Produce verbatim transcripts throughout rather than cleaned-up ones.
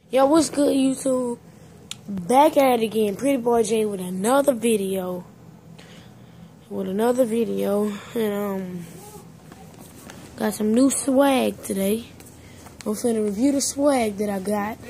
Yo, what's good, YouTube? Back at it again, Pretty Boy J with another video. With another video, and um, got some new swag today. I'm finna review the swag that I got,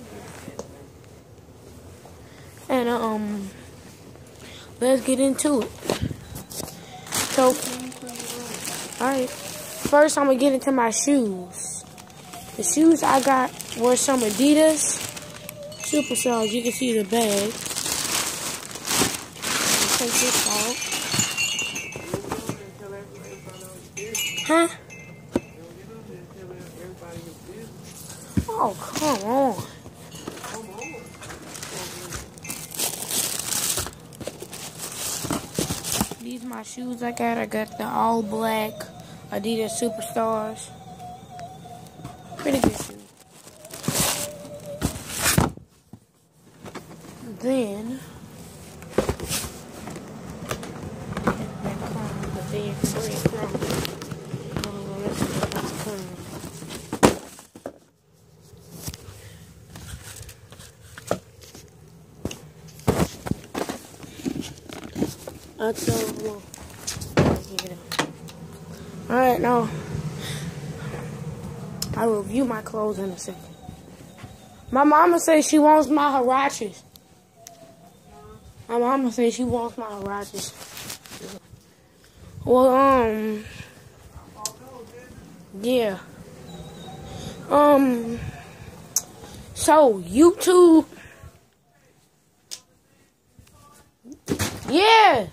and um, let's get into it. So, all right, first I'm gonna get into my shoes. The shoes I got were some Adidas Superstars. You can see the bag. Take this out. Huh? Oh, come on. These are my shoes I got. I got the all black Adidas Superstars. Pretty good shoe. Then, that crumb, the big red crumb. Oh, that's the crumb. That's all. Alright, now I will review my clothes in a second. My mama says she wants my Huaraches. My mama says she wants my Huaraches. Well, um, yeah. Um, so, YouTube. Yeah.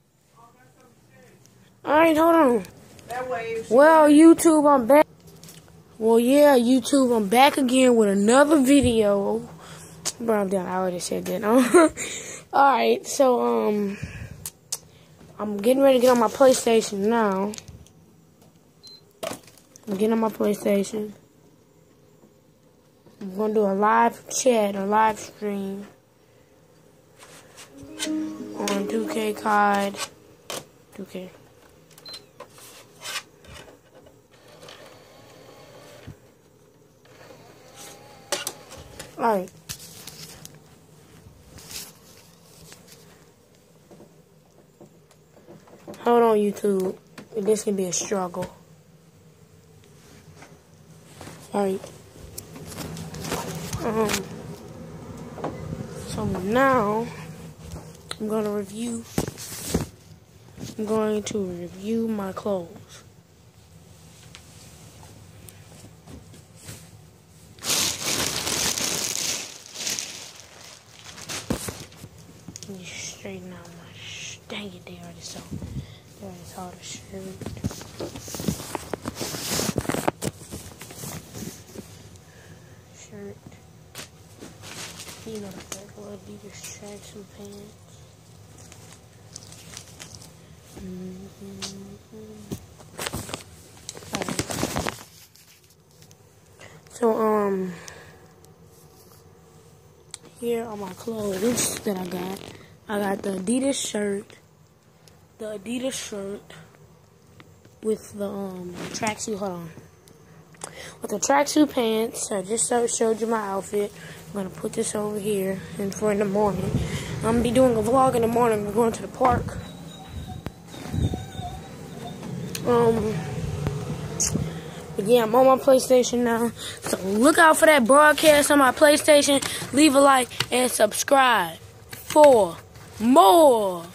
Alright, hold on. Well, YouTube, I'm back. Well, yeah, YouTube, I'm back again with another video. Bro, I'm done. I already said that. Alright, so, um, I'm getting ready to get on my PlayStation now. I'm getting on my PlayStation. I'm going to do a live chat, a live stream on two K C O D. two K. Alright. Hold on, YouTube. This can be a struggle. Alright. Um. So now, I'm going to review. I'm going to review my clothes. Let me straighten out my sh dang it, they already saw. They already saw the shirt. Shirt. You know the regular Adidas tracksuit pants. Mm-hmm. Alright. So, um, here are my clothes that I got. I got the Adidas shirt, the Adidas shirt with the um tracksuit. Hold on, with the tracksuit pants. I just showed you my outfit. I'm gonna put this over here, and for in the morning, I'm gonna be doing a vlog in the morning. We're going to the park. Um, but yeah, I'm on my PlayStation now, so look out for that broadcast on my PlayStation. Leave a like and subscribe for more.